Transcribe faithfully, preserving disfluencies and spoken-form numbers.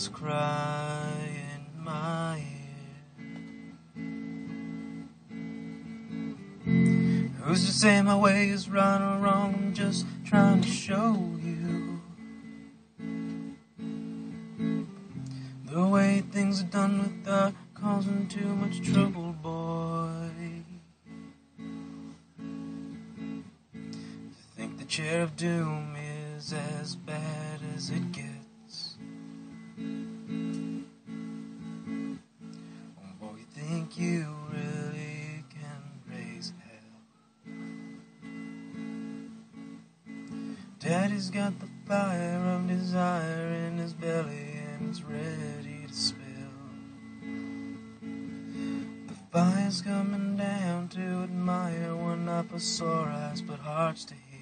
voice cry in my ear. Who's to say my way is right or wrong? I'm just trying to show you the way things are done without causing too much trouble, boy. To think the chair of doom is as bad as it gets. Oh boy, you think you really can raise hell. Daddy's got the fire of desire in his belly and it's ready to spill. The fire's coming down to admire one not for sore eyes but hearts to heal.